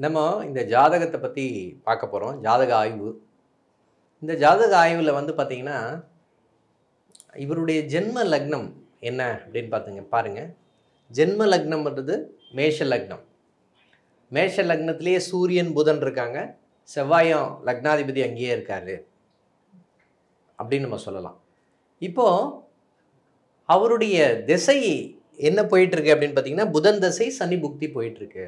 நம்ம இந்த ஜாதகத்தை பற்றி பார்க்க போகிறோம். ஜாதக ஆய்வு. இந்த ஜாதக ஆய்வில் வந்து பார்த்திங்கன்னா இவருடைய ஜென்ம லக்னம் என்ன அப்படின்னு பாருங்கள். ஜென்ம லக்னம்ன்றது மேஷ லக்னம். மேஷ லக்னத்திலேயே சூரியன் புதன் இருக்காங்க, செவ்வாயும் லக்னாதிபதி அங்கேயே இருக்காரு அப்படின்னு நம்ம சொல்லலாம். இப்போது அவருடைய திசை என்ன போயிட்டுருக்கு அப்படின்னு பார்த்தீங்கன்னா புதன் திசை சனி புக்தி போயிட்டுருக்கு.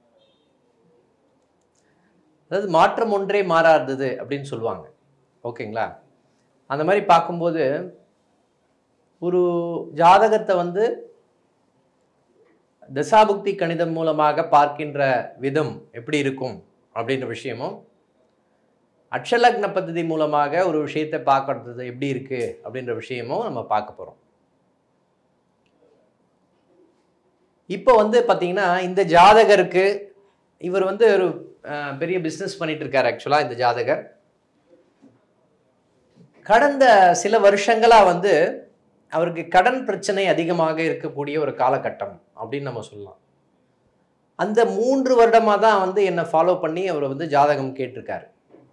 அதாவது மாற்றம் ஒன்றே மாறாதது அப்படின்னு சொல்லுவாங்க. ஓகேங்களா? அந்த மாதிரி பார்க்கும்போது ஒரு ஜாதகத்தை வந்து தசாபுக்தி கணிதம் மூலமாக பார்க்கின்ற விதம் எப்படி இருக்கும் அப்படின்ற விஷயமும், அட்சலக்ன பദ്ധதி மூலமாக ஒரு விஷயத்தை பார்க்கறது எப்படி இருக்கு அப்படின்ற விஷயமும் நம்ம பார்க்க போகிறோம். இப்போ வந்து பார்த்தீங்கன்னா இந்த ஜாதகருக்கு இவர் வந்து ஒரு பெரிய பிஸ்னஸ் பண்ணிட்டு இருக்காரு. ஆக்சுவலாக இந்த ஜாதகர் கடந்த சில வருஷங்களாக வந்து அவருக்கு கடன் பிரச்சனை அதிகமாக இருக்கக்கூடிய ஒரு காலகட்டம் அப்படின்னு நம்ம சொல்லலாம். அந்த 3 வருடமாக தான் வந்து என்னை ஃபாலோ பண்ணி அவர் வந்து ஜாதகம் கேட்டிருக்காரு.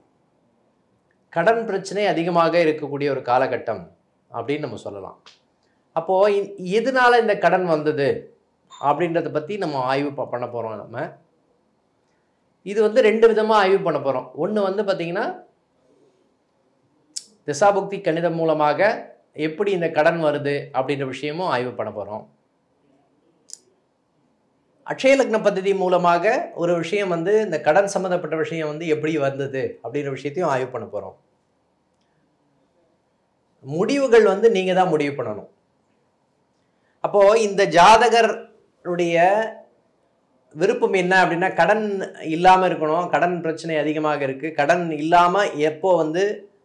கடன் பிரச்சனை அதிகமாக இருக்கக்கூடிய ஒரு காலகட்டம் அப்படின்னு நம்ம சொல்லலாம். அப்போது எதனால இந்த கடன் வந்தது அப்படின்றத பற்றி நம்ம ஆய்வு பண்ண போகிறோம். நம்ம இது வந்து 2 விதமாக ஆய்வு பண்ண போகிறோம். ஒன்று வந்து பார்த்திங்கன்னா திசாபுக்தி கணிதம் மூலமாக எப்படி இந்த கடன் வருது அப்படின்ற விஷயமும் ஆய்வு பண்ண போகிறோம். அட்சய லக்ன பദ്ധதி மூலமாக ஒரு விஷயம் வந்து இந்த கடன் சம்மந்தப்பட்ட விஷயம் வந்து எப்படி வந்தது அப்படின்ற விஷயத்தையும் ஆய்வு பண்ண போகிறோம். முடிவுகள் வந்து நீங்கள் தான் முடிவு பண்ணணும். அப்போது இந்த ஜாதகருடைய விருப்பம் என்ன அப்படின்னா கடன் இல்லாமல் இருக்கணும், கடன் பிரச்சனை அதிகமாக இருக்குது, கடன் இல்லாமல் எப்போ வந்து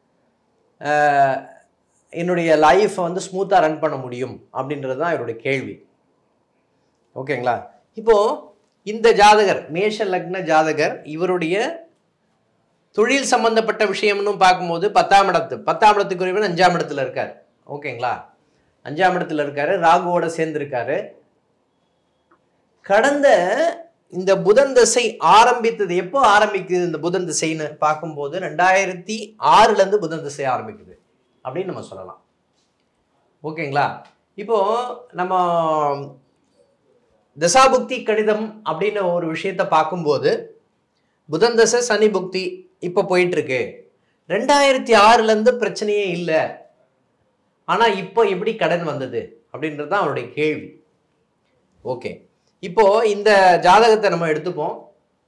என்னுடைய லைஃப்பை வந்து ஸ்மூத்தாக ரன் பண்ண முடியும் அப்படின்றது தான் இவருடைய கேள்வி. ஓகேங்களா? இப்போது இந்த ஜாதகர் மேஷ லக்ன ஜாதகர் இவருடைய தொழில் சம்பந்தப்பட்ட விஷயம்னு பார்க்கும்போது 10ஆம் இடத்துக்குரியவன் 5ஆம் இடத்துல இருக்கார். ஓகேங்களா? 5ஆம் இடத்துல இருக்காரு, ராகுவோட சேர்ந்திருக்காரு. கடந்த இந்த புதன் திசை ஆரம்பித்தது எப்போ ஆரம்பிக்குது? இந்த புதன் திசைன்னு பார்க்கும்போது 2006 புதன் திசை ஆரம்பிக்குது அப்படின்னு நம்ம சொல்லலாம். ஓகேங்களா? இப்போ நம்ம தசாபுக்தி கணிதம் அப்படின்னு ஒரு விஷயத்தை பார்க்கும்போது புதன் தசை சனி புக்தி இப்போ போயிட்டு இருக்கு. 2006 பிரச்சனையே இல்லை, ஆனால் இப்போ எப்படி கடன் வந்தது அப்படின்றது தான் அவருடைய கேள்வி. ஓகே, இப்போ இந்த ஜாதகத்தை நம்ம எடுத்துப்போம்.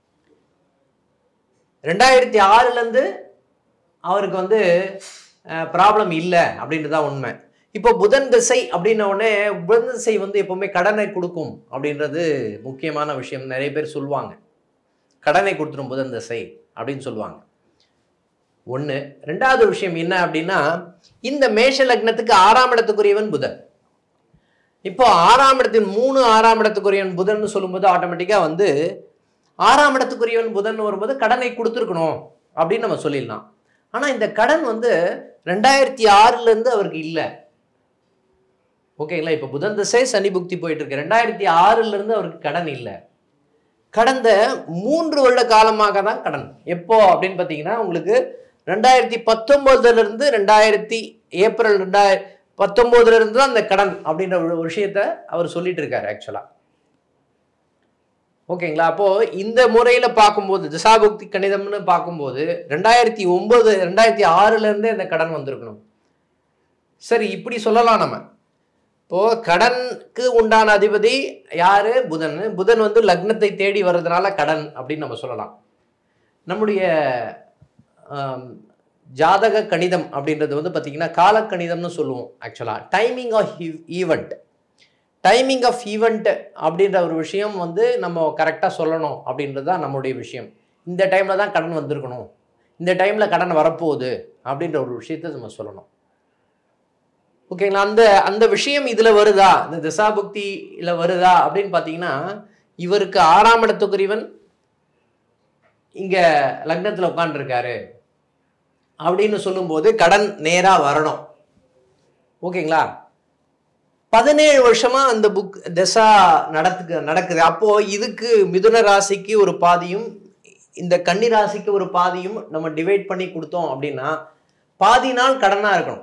2006 அவருக்கு வந்து ப்ராப்ளம் இல்லை அப்படின்றது தான் உண்மை. இப்போ புதன் திசை அப்படின்ன உடனே புதன் திசை வந்து எப்பவுமே கடனை கொடுக்கும் அப்படின்றது முக்கியமான விஷயம். நிறைய பேர் சொல்லுவாங்க கடனை கொடுத்துரும் புதன் திசை அப்படின்னு சொல்லுவாங்க. ஒன்று. 2வது விஷயம் என்ன அப்படின்னா இந்த மேஷ லக்னத்துக்கு 6ஆம் இடத்துக்குரியவன் புதன். இப்போ 6ஆம் இடத்தின் 6ஆம் இடத்துக்குரியவன் புதன் சொல்லும்போது ஆட்டோமேட்டிக்காக வந்து 6ஆம் இடத்துக்குரியவன் புதன் வரும்போது கடனை கொடுத்துருக்கணும் அப்படின்னு நம்ம சொல்லிடலாம். ஆனால் இந்த கடன் வந்து 2006 அவருக்கு இல்லை. ஓகேங்களா? இப்போ புதன் திசை சனி புக்தி போயிட்டு இருக்கு. 2006 அவருக்கு கடன் இல்லை. கடந்த 3 வருட காலமாக தான் கடன். எப்போ அப்படின்னு பார்த்தீங்கன்னா உங்களுக்கு 2019 ஏப்ரல் 2019 தான் அந்த கடன் அப்படின்ற ஒரு விஷயத்த அவர் சொல்லிட்டு இருக்காரு ஆக்சுவலா. ஓகேங்களா? அப்போ இந்த முறையில் பார்க்கும்போது திசாபுக்தி கணிதம்னு பார்க்கும்போது 2006 இந்த கடன் வந்திருக்கணும். சரி, இப்படி சொல்லலாம் நம்ம. இப்போ கடனுக்கு உண்டான அதிபதி யாரு? புதன். புதன் வந்து லக்னத்தை தேடி வர்றதுனால கடன் அப்படின்னு நம்ம சொல்லலாம். நம்முடைய ஜாதக கணிதம் அப்படின்றது வந்து பார்த்தீங்கன்னா காலக்கணிதம்னு சொல்லுவோம். ஆக்சுவலாக டைமிங் ஆஃப் ஈவெண்ட் அப்படின்ற ஒரு விஷயம் வந்து நம்ம கரெக்டாக சொல்லணும் அப்படின்றது தான் நம்மளுடைய விஷயம். இந்த டைமில் தான் கடன் வந்திருக்கணும், இந்த டைமில் கடன் வரப்போகுது அப்படின்ற ஒரு விஷயத்தை நம்ம சொல்லணும். ஓகேங்களா? அந்த விஷயம் இதில் வருதா, இந்த திசாபுக்தியில் வருதா அப்படின்னு பார்த்தீங்கன்னா இவருக்கு 6ஆம் இடத்துக்குரியவன் இங்கே லக்னத்தில் உட்காந்துருக்காரு அப்படின்னு சொல்லும்போது கடன் நேராக வரணும். ஓகேங்களா? 17 வருஷமா அந்த தசா நடக்குது. அப்போ இதுக்கு மிதுன ராசிக்கு ஒரு பாதியும் இந்த கன்னி ராசிக்கு ஒரு பாதியும் நம்ம டிவைட் பண்ணி கொடுத்தோம் அப்படின்னா பாதி நாள் கடனா இருக்கணும்.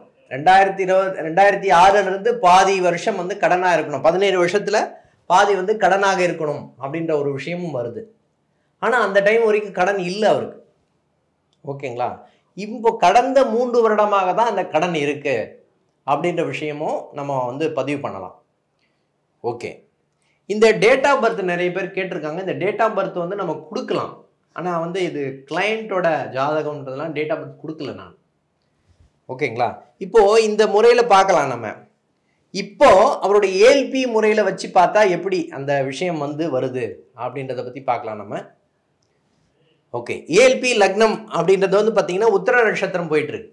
2006 பாதி வருஷம் வந்து கடனா இருக்கணும். 17 வருஷத்துல பாதி வந்து கடனாக இருக்கணும் அப்படின்ற ஒரு விஷயமும் வருது. ஆனா அந்த டைம் வரைக்கும் கடன் இல்லை அவருக்கு. ஓகேங்களா? இப்போ கடந்த 3 வருடமாக தான் அந்த கடன் இருக்கு அப்படின்ற விஷயமும் நம்ம வந்து பதிவு பண்ணலாம். ஓகே, இந்த டேட் ஆஃப் பர்த் நிறைய பேர் கேட்டிருக்காங்க. இந்த டேட் ஆஃப் பர்த் வந்து நம்ம கொடுக்கலாம். ஆனால் வந்து இது கிளையண்ட்டோட ஜாதகம்ன்றதுலாம் டேட் ஆஃப் பர்த் கொடுக்கல நான். ஓகேங்களா? இப்போ இந்த முறையில் பார்க்கலாம். நம்ம இப்போ அவருடைய ஏஎல்பி முறையில் வச்சு பார்த்தா எப்படி அந்த விஷயம் வந்து வருது அப்படின்றத பற்றி பார்க்கலாம் நம்ம. ஓகே, ஏஎல்பி லக்னம் அப்படின்றது வந்து பார்த்தீங்கன்னா உத்திர நட்சத்திரம் போயிட்டு இருக்கு.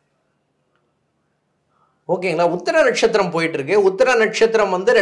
ஓகேங்களா? உத்திர நட்சத்திரம் போயிட்டு இருக்கு. உத்திர நட்சத்திரம் வந்து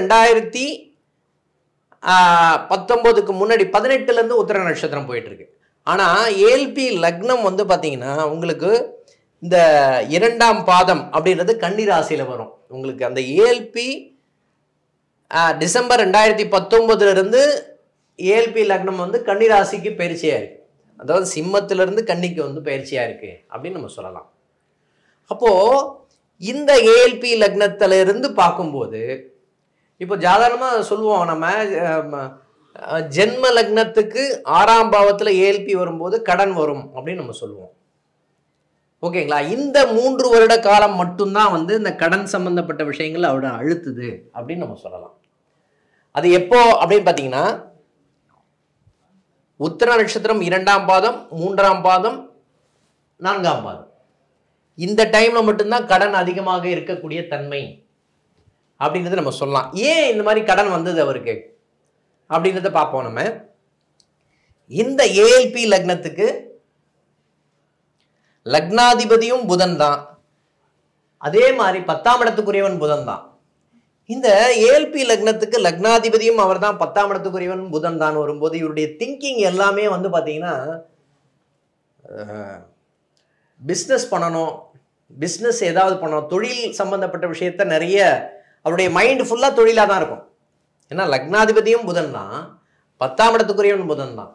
2019க்கு முன்னாடி 18லேருந்து உத்திர நட்சத்திரம் போயிட்டு இருக்கு. ஆனால் ஏஎல்பி லக்னம் வந்து பார்த்தீங்கன்னா உங்களுக்கு இந்த 2ஆம் பாதம் அப்படின்றது கன்னி ராசியில் வரும். உங்களுக்கு அந்த ஏஎல்பி டிசம்பர் 2019 ஏஎல்பி லக்னம் வந்து கன்னி ராசிக்கு பயிற்சியாக இருக்கு. அதாவது சிம்மத்திலிருந்து கன்னிக்கு வந்து பயிற்சியாக இருக்கு அப்படின்னு நம்ம சொல்லலாம். அப்போது இந்த ஏஎல்பி லக்னத்திலிருந்து பார்க்கும்போது இப்போ சாதாரணமாக சொல்லுவோம் நம்ம ஜென்ம லக்னத்துக்கு 6ஆம் பாவத்தில் ஏஎல்பி வரும்போது கடன் வரும் அப்படின்னு நம்ம சொல்லுவோம். ஓகேங்களா? இந்த 3 வருட காலம் மட்டும்தான் வந்து இந்த கடன் சம்பந்தப்பட்ட விஷயங்கள் அவரோட அழுத்துது அப்படின்னு நம்ம சொல்லலாம். அது எப்போ அப்படின்னு பார்த்தீங்கன்னா உத்திர நட்சத்திரம் 2ஆம் பாதம், 3ஆம் பாதம், 4ஆம் பாதம் இந்த டைம்ல மட்டும்தான் கடன் அதிகமாக இருக்கக்கூடிய தன்மை அப்படின்றது நம்ம சொல்லலாம். ஏன் இந்த மாதிரி கடன் வந்தது அவருக்கு அப்படின்றத பார்ப்போம் நம்ம. இந்த ஏஎல்பி லக்னத்துக்கு லக்னாதிபதியும் புதன் தான். அதே மாதிரி 10ஆம் இடத்துக்குரியவன் புதன் தான். இந்த ஏஎல்பி லக்னத்துக்கு லக்னாதிபதியும் அவர் தான், 10ஆம் இடத்துக்குரியவன் புதன் தான் வரும்போது இவருடைய திங்கிங் எல்லாமே வந்து பார்த்தீங்கன்னா பிஸ்னஸ் பண்ணணும், பிஸ்னஸ் ஏதாவது பண்ணணும், தொழில் சம்பந்தப்பட்ட விஷயத்த நிறைய அவருடைய மைண்ட் ஃபுல்லாக தொழிலாக தான் இருக்கும். ஏன்னா லக்னாதிபதியும் புதன் தான், 10ஆம் இடத்துக்குரியவன் புதன் தான்.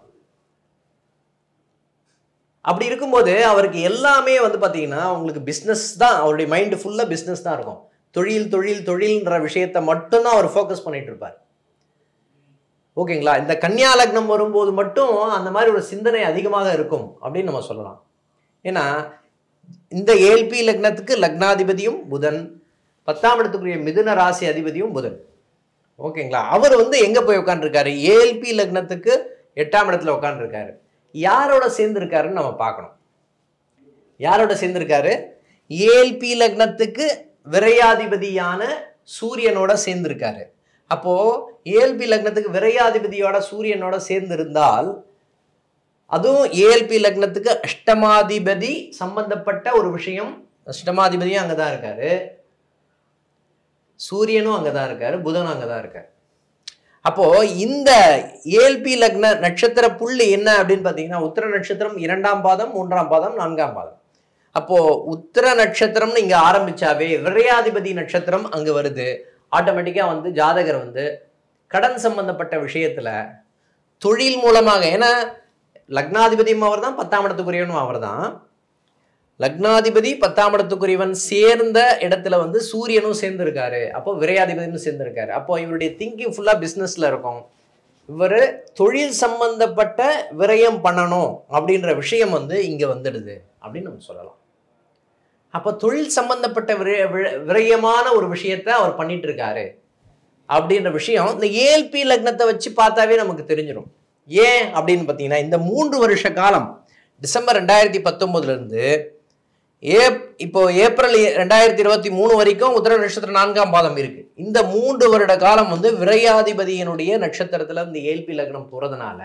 அப்படி இருக்கும்போது அவருக்கு எல்லாமே வந்து பார்த்தீங்கன்னா உங்களுக்கு பிஸ்னஸ் தான், அவருடைய மைண்டு ஃபுல்லாக பிஸ்னஸ் தான் இருக்கும். தொழில் தொழில் தொழில்ன்ற விஷயத்தை மட்டும்தான் அவர் ஃபோக்கஸ் பண்ணிட்டு இருப்பார். ஓகேங்களா? இந்த கன்னியா லக்னம் வரும்போது மட்டும் அந்த மாதிரி ஒரு சிந்தனை அதிகமாக இருக்கும் அப்படின்னு நம்ம சொல்லலாம். ஏன்னா இந்த ஏஎல்பி லக்னத்துக்கு லக்னாதிபதியும் புதன், 10ஆம் இடத்துக்குரிய மிதுன ராசி அதிபதியும் புதன். ஓகேங்களா? அவர் வந்து எங்கே போய் உட்காந்துருக்காரு? ஏஎல்பி லக்னத்துக்கு 8ஆம் இடத்துல உட்காந்துருக்காரு. யாரோட சேர்ந்திருக்காருன்னு நம்ம பார்க்கணும். யாரோட சேர்ந்திருக்காரு? ஏஎல்பி லக்னத்துக்கு விரையாதிபதியான சூரியனோட சேர்ந்திருக்காரு. அப்போ ஏஎல்பி லக்னத்துக்கு விரையாதிபதியோட சூரியனோட சேர்ந்திருந்தால் அதுவும் ஏஎல்பி லக்னத்துக்கு அஷ்டமாதிபதி சம்பந்தப்பட்ட ஒரு விஷயம். அஷ்டமாதிபதியும் அங்கதான் இருக்காரு, சூரியனும் அங்கதான் இருக்காரு, புதனும் அங்கதான் இருக்காரு. அப்போ இந்த ஏஎல்பி லக்ன நட்சத்திர புள்ளி என்ன அப்படின்னு பார்த்தீங்கன்னா உத்திர நட்சத்திரம் 2ஆம் பாதம், 3ஆம் பாதம், 4ஆம் பாதம். அப்போ உத்திர நட்சத்திரம்னு இங்க ஆரம்பிச்சாவே விரையாதிபதி நட்சத்திரம் அங்க வருது. ஆட்டோமேட்டிக்கா வந்து ஜாதகர் வந்து கடன் சம்பந்தப்பட்ட விஷயத்துல தொழில் மூலமாக, ஏன்னா லக்னாதிபதியும் அவர் தான், 10ஆம் இடத்துக்குரியவனும் அவர் தான். லக்னாதிபதி 10ஆம் இடத்துக்குரியவன் சேர்ந்த இடத்துல வந்து சூரியனும் சேர்ந்திருக்காரு. அப்போ விரையாதிபதியும் சேர்ந்திருக்காரு. அப்போ இவருடைய திங்கிங் ஃபுல்லா பிஸ்னஸ்ல இருக்கும். இவர் தொழில் சம்பந்தப்பட்ட விரயம் பண்ணணும் அப்படின்ற விஷயம் வந்து இங்க வந்துடுது அப்படின்னு நம்ம சொல்லலாம். அப்போ தொழில் சம்பந்தப்பட்ட விரயமான ஒரு விஷயத்த அவர் பண்ணிட்டு இருக்காரு அப்படின்ற விஷயம் இந்த ஏஎல்பி லக்னத்தை வச்சு பார்த்தாவே நமக்கு தெரிஞ்சிடும். ஏன் அப்படின்னு பார்த்தீங்கன்னா இந்த 3 வருஷ காலம் டிசம்பர் 2019 இப்போ ஏப்ரல் 2023 வரைக்கும் உத்திர நட்சத்திரம் 4ஆம் பாதம் இருக்கு. இந்த 3 வருட காலம் வந்து விரையாதிபதியினுடைய நட்சத்திரத்துல இந்த ஏஎல்பி லக்னம் போறதுனால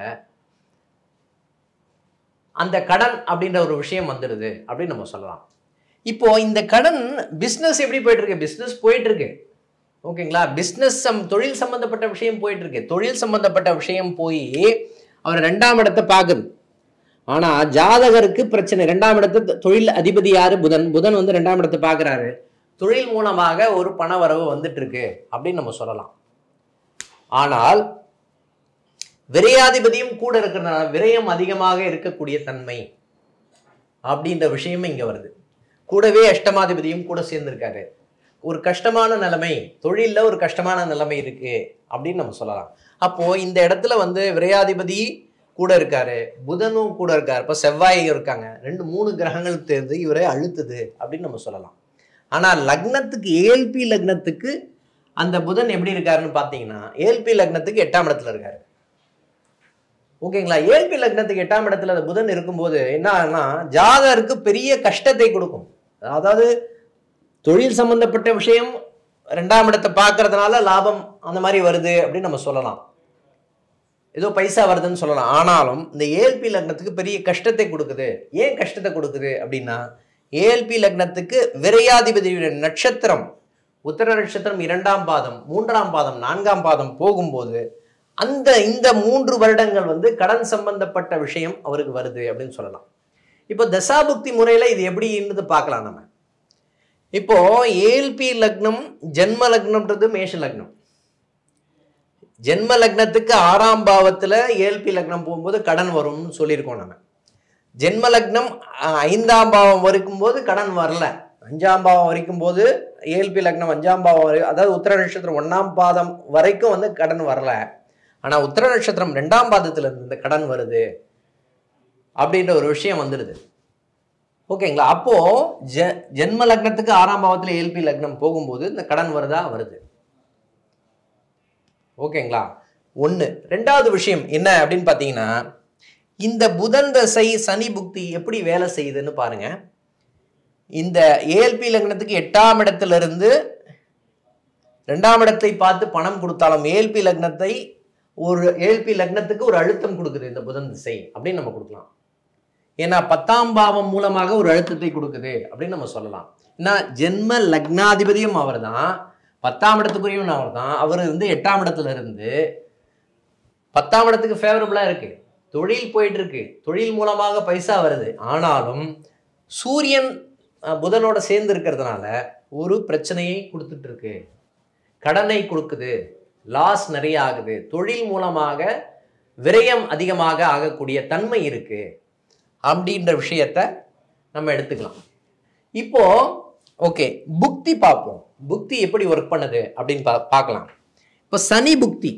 அந்த கடன் அப்படின்ற ஒரு விஷயம் வந்துடுது அப்படின்னு நம்ம சொல்லலாம். இப்போ இந்த கடன் பிஸ்னஸ் எப்படி போயிட்டு இருக்கு? பிஸ்னஸ் போயிட்டு இருக்கு. ஓகேங்களா? பிஸ்னஸ் தொழில் சம்பந்தப்பட்ட விஷயம் போயிட்டு இருக்கு. தொழில் சம்பந்தப்பட்ட விஷயம் போய் அவர் 2ஆம் இடத்தை பார்க்குது. ஆனா ஜாதகருக்கு பிரச்சனை. 2ஆம் இடத்து தொழில் அதிபதி யாரு? புதன். புதன் வந்து 2ஆம் இடத்தை பார்க்குறாரு. தொழில் மூலமாக ஒரு பண வரவு வந்துட்டு இருக்கு அப்படின்னு நம்ம சொல்லலாம். ஆனால் விரையாதிபதியும் கூட இருக்கிறதுனால விரயம் அதிகமாக இருக்கக்கூடிய தன்மை அப்படின்ற விஷயமும் இங்க வருது. கூடவே அஷ்டமாதிபதியும் கூட சேர்ந்திருக்காரு. ஒரு கஷ்டமான நிலைமை, தொழில்ல ஒரு கஷ்டமான நிலைமை இருக்கு அப்படின்னு நம்ம சொல்லலாம். அப்போ இந்த இடத்துல வந்து விரையாதிபதி கூட இருக்காரு, புதனும் கூட இருக்காரு, இப்போ செவ்வாய் இருக்காங்க, 2-3 கிரகங்கள் தேர்ந்து இவரை அழுத்துது அப்படின்னு நம்ம சொல்லலாம். ஆனா லக்னத்துக்கு ஏஎல்பி லக்னத்துக்கு அந்த புதன் எப்படி இருக்காருன்னு பார்த்தீங்கன்னா ஏஎல்பி லக்னத்துக்கு 8ஆம் இடத்துல இருக்காரு. ஓகேங்களா? ஏஎல்பி லக்னத்துக்கு 8ஆம் இடத்துல அந்த புதன் இருக்கும்போது என்ன ஆகுனா ஜாதகருக்கு பெரிய கஷ்டத்தை கொடுக்கும். அதாவது தொழில் சம்பந்தப்பட்ட விஷயம் 2ஆம் இடத்தை பார்க்கறதுனால லாபம் அந்த மாதிரி வருது அப்படின்னு நம்ம சொல்லலாம், ஏதோ பைசா வருதுன்னு சொல்லலாம். ஆனாலும் இந்த ஏஎல்பி லக்னத்துக்கு பெரிய கஷ்டத்தை கொடுக்குது. ஏன் கஷ்டத்தை கொடுக்குது அப்படின்னா ஏஎல்பி லக்னத்துக்கு விரையாதிபதியுடைய நட்சத்திரம் உத்தர நட்சத்திரம் 2ஆம் பாதம் 3ஆம் பாதம் 4ஆம் பாதம் போகும்போது இந்த 3 வருடங்கள் வந்து கடன் சம்பந்தப்பட்ட விஷயம் அவருக்கு வருது அப்படின்னு சொல்லலாம். இப்போ தசாபுக்தி முறையில இது எப்படி இருந்தது பார்க்கலாம். நம்ம இப்போ ஏஎல்பி லக்னம் ஜென்ம லக்னம்ன்றது மேஷ லக்னம். ஜென்ம லக்னத்துக்கு 6ஆம் பாவத்துல ஏஎல்பி லக்னம் போகும்போது கடன் வரும்னு சொல்லியிருக்கோம். நம்ம ஜென்ம லக்னம் 5ஆம் பாவம் வரைக்கும் போது கடன் வரல, 5ஆம் பாவம் வரைக்கும் போது ஏஎல்பி லக்னம் 5ஆம் பாவம் வரை, அதாவது உத்தர நட்சத்திரம் 1ஆம் பாதம் வரைக்கும் வந்து கடன் வரல. ஆனா உத்தர நட்சத்திரம் 2ஆம் பாதத்துல இருந்து இந்த கடன் வருது அப்படின்ற ஒரு விஷயம் வந்துடுது. ஓகேங்களா? அப்போ ஜென்ம லக்னத்துக்கு 6ஆம் பாவத்துல ஏஎல்பி லக்னம் போகும்போது இந்த கடன் வருது. ஓகேங்களா? ஒண்ணு. 2வது விஷயம் என்ன அப்படின்னு பாத்தீங்கன்னா இந்த புதன் தசை சனி புக்தி எப்படி வேலை செய்யுதுன்னு பாருங்க. இந்த ஏஎல்பி லக்னத்துக்கு 8ஆம் இடத்துல இருந்து 2ஆம் இடத்தை பார்த்து பணம் கொடுத்தாலும் ஏஎல்பி லக்னத்துக்கு ஒரு அழுத்தம் கொடுக்குது இந்த புதன் திசை அப்படின்னு நம்ம கொடுக்கலாம். ஏன்னா 10ஆம் பாவம் மூலமாக ஒரு அழுத்தத்தை கொடுக்குது அப்படின்னு நம்ம சொல்லலாம். ஏன்னா ஜென்ம லக்னாதிபதியும் அவர் தான், 10ஆம் இடத்துக்குரியவன் அவர் தான். அவர் வந்து 8ஆம் இடத்துல இருந்து 10ஆம் இடத்துக்கு ஃபேவரபிளா இருக்கு, தொழில் போயிட்டு இருக்கு, தொழில் மூலமாக பைசா வருது. ஆனாலும் சூரியன் புதனோட சேர்ந்து இருக்கிறதுனால ஒரு பிரச்சனையை கொடுத்துட்டு இருக்கு, கடனை கொடுக்குது, லாஸ் நிறைய ஆகுது, தொழில் மூலமாக விரயம் அதிகமாக ஆகக்கூடிய தன்மை இருக்கு அப்படின்ற விஷயத்த நம்ம எடுத்துக்கலாம். இப்போ ஓகே, புக்தி பார்ப்போம். புக்தி எப்படி ஒர்க் பண்ணுது அப்படின்னு பார்க்கலாம். இப்போ சனி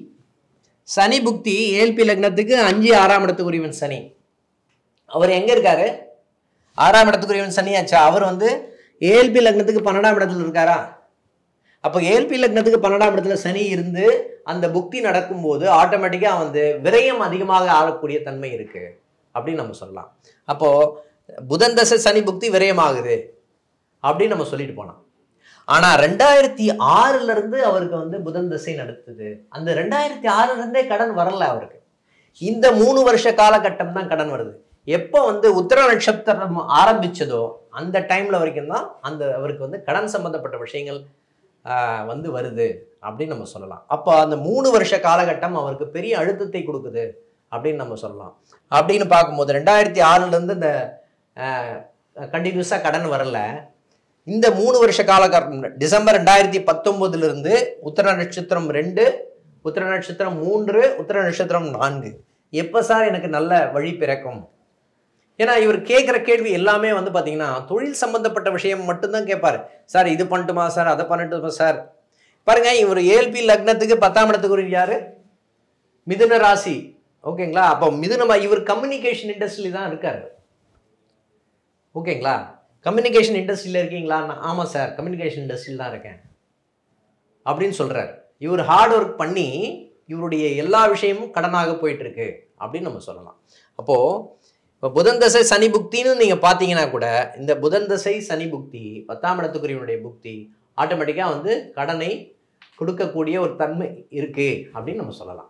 புக்தி ஏஎல்பி லக்னத்துக்கு 5-6ஆம் இடத்துக்குரியவன் சனி. அவர் எங்க இருக்காரு? 6ஆம் இடத்துக்குரியவன் சனியாச்சா. அவர் வந்து ஏஎல்பி லக்னத்துக்கு 12ஆம் இடத்துல இருக்காரா? அப்போ ஏஎல்பி லக்னத்துக்கு 12ஆம் இடத்துல சனி இருந்து அந்த புக்தி நடக்கும்போது ஆட்டோமேட்டிக்கா வந்து விரயம் அதிகமாக ஆகக்கூடிய தன்மை இருக்கு அப்படின்னு நம்ம சொல்லலாம். அப்போ புதன் தசை சனி புக்தி விரயமாகுது அப்படின்னு நம்ம சொல்லிட்டு போனோம். ஆனா 2006 இருந்து அவருக்கு வந்து புதன் தசை நடத்துது. அந்த 2006 இருந்தே கடன் வரல அவருக்கு. இந்த 3 வருஷ காலகட்டம் தான் கடன் வருது. எப்போ வந்து உத்தர நட்சத்திரம் ஆரம்பிச்சதோ அந்த டைம்ல வரைக்கும் தான் அவருக்கு வந்து கடன் சம்பந்தப்பட்ட விஷயங்கள் வந்து வருது அப்படின்னு நம்ம சொல்லலாம். அப்போ அந்த 3 வருஷ காலகட்டம் அவருக்கு பெரிய அழுத்தத்தை கொடுக்குது அப்படின்னு நம்ம சொல்லலாம். அப்படின்னு பார்க்கும்போது 2006 இருந்து இந்த கண்டினியூஸா கடன் வரல. இந்த 3 வருஷ காலகட்டம் டிசம்பர் 2019 இருந்து உத்தர நட்சத்திரம் 2, உத்தர நட்சத்திரம் 3, உத்தர நட்சத்திரம் 4 எப்போ சார் எனக்கு நல்ல வழி பிறக்கும்? ஏன்னா இவர் கேட்குற கேள்வி எல்லாமே வந்து பார்த்தீங்கன்னா தொழில் சம்பந்தப்பட்ட விஷயம் மட்டும்தான் கேட்பாரு. சார் இது பண்ணட்டுமா சார், அதை பண்ணட்டுமா சார்? பாருங்க, இவர் ஏஎல்பி லக்னத்துக்கு 10ஆம் இடத்துக்கு யாரு? மிதுன ராசி. ஓகேங்களா? அப்போ இவர் கம்யூனிகேஷன் இண்டஸ்ட்ரி தான் இருக்காரு. ஓகேங்களா? கம்யூனிகேஷன் இண்டஸ்ட்ரியில் இருக்கீங்களா? ஆமாம் சார், கம்யூனிகேஷன் இண்டஸ்ட்ரியில் தான் இருக்கேன் அப்படின்னு சொல்கிறார். இவர் ஹார்ட் ஒர்க் பண்ணி இவருடைய எல்லா விஷயமும் கடனாக போயிட்டு இருக்கு அப்படின்னு நம்ம சொல்லலாம். அப்போது இப்போ புதன் தசை சனி புக்தின்னு நீங்கள் பார்த்தீங்கன்னா கூட இந்த புதன் தசை சனி புக்தி 10ஆம் இடத்துக்குரியவனுடைய புக்தி ஆட்டோமேட்டிக்காக வந்து கடனை கொடுக்கக்கூடிய ஒரு தன்மை இருக்கு அப்படின்னு நம்ம சொல்லலாம்.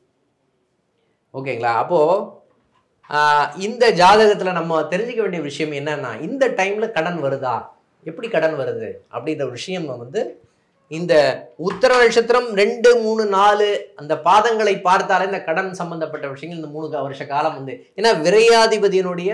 ஓகேங்களா? அப்போது இந்த ஜாதகத்தில் நம்ம தெரிஞ்சுக்க வேண்டிய விஷயம் என்னன்னா, இந்த டைமில் கடன் வருதா, எப்படி கடன் வருது அப்படின்ற விஷயம் வந்து இந்த உத்தர நட்சத்திரம் 2, 3, 4 அந்த பாதங்களை பார்த்தாலே இந்த கடன் சம்பந்தப்பட்ட விஷயங்கள் இந்த 3 வருஷ காலம் வந்து, ஏன்னா விரையாதிபதியினுடைய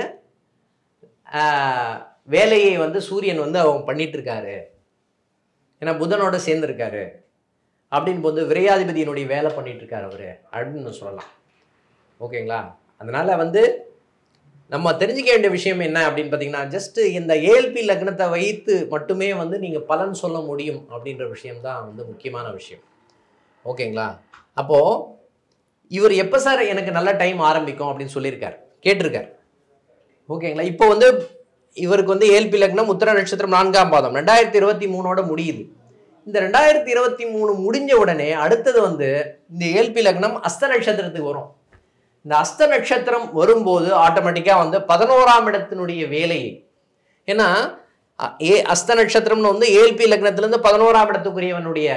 வேலையை வந்து சூரியன் வந்து அவங்க பண்ணிட்டு இருக்காரு, ஏன்னா புதனோட சேர்ந்துருக்காரு அப்படின்னு போது விரையாதிபதியினுடைய வேலை பண்ணிட்டு இருக்காரு அவரு அப்படின்னு சொல்லலாம். ஓகேங்களா? அதனால் வந்து நம்ம தெரிஞ்சிக்க வேண்டிய விஷயம் என்ன அப்படின்னு பார்த்தீங்கன்னா, ஜஸ்ட்டு இந்த ஏஎல்பி லக்னத்தை வைத்து மட்டுமே வந்து நீங்கள் பலன் சொல்ல முடியும் அப்படின்ற விஷயம்தான் வந்து முக்கியமான விஷயம். ஓகேங்களா? அப்போது இவர் எப்போ சார் எனக்கு நல்ல டைம் ஆரம்பிக்கும் அப்படின்னு சொல்லியிருக்கார், கேட்டிருக்கார். ஓகேங்களா? இப்போ வந்து இவருக்கு வந்து ஏஎல்பி லக்னம் உத்திர நட்சத்திரம் 4ஆம் பாதம் 2023 முடியுது. இந்த 2023 முடிஞ்ச உடனே அடுத்தது வந்து இந்த ஏஎல்பி லக்னம் அஸ்த நட்சத்திரத்துக்கு வரும். இந்த அஸ்த நட்சத்திரம் வரும்போது ஆட்டோமேட்டிக்காக வந்து 11ஆம் இடத்தினுடைய வேலையை, ஏன்னா அஸ்த நட்சத்திரம்னு வந்து ஏஎல்பி லக்னத்திலேருந்து 11ஆம் இடத்துக்குரியவனுடைய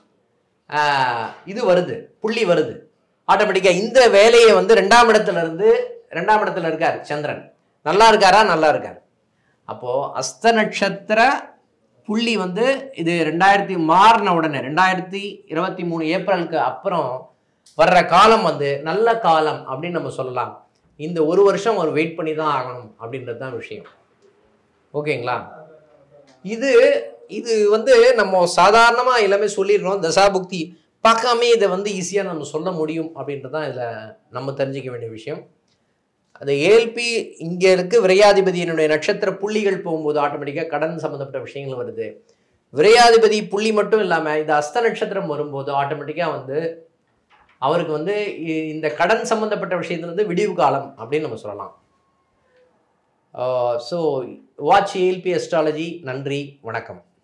இது வருது, புள்ளி வருது. ஆட்டோமேட்டிக்காக இந்த வேலையை வந்து 2ஆம் இடத்துல இருக்கார் சந்திரன். நல்லா இருக்காரா? நல்லா இருக்கார். அப்போது அஸ்த நட்சத்திர புள்ளி வந்து இது 2000 மாறின உடனே 2023 ஏப்ரலுக்கு அப்புறம் வர்ற காலம் வந்து நல்ல காலம் அப்படின்னு நம்ம சொல்லலாம். இந்த ஒரு வருஷம் அவர் வெயிட் பண்ணி தான் ஆகணும் அப்படின்றது தான் விஷயம். ஓகேங்களா? இது இது வந்து நம்ம சாதாரணமாக எல்லாமே சொல்லிடுறோம். தசாபுக்தி பார்க்காமே இதை வந்து ஈஸியாக நம்ம சொல்ல முடியும் அப்படின்றது தான் இதில் நம்ம தெரிஞ்சிக்க வேண்டிய விஷயம். அந்த ஏஎல்பி இங்கே இருக்கு, விரையாதிபதியினுடைய நட்சத்திர புள்ளிகள் போகும்போது ஆட்டோமேட்டிக்காக கடன் சம்மந்தப்பட்ட விஷயங்கள் வருது. விரையாதிபதி புள்ளி மட்டும் இல்லாமல் இந்த அஸ்த நட்சத்திரம் வரும்போது ஆட்டோமேட்டிக்காக வந்து அவருக்கு வந்து இந்த கடன் சம்மந்தப்பட்ட விஷயத்துல வந்து விடிவு காலம் அப்படின்னு நம்ம சொல்லலாம். So watch ALP astrology. நன்றி, வணக்கம்.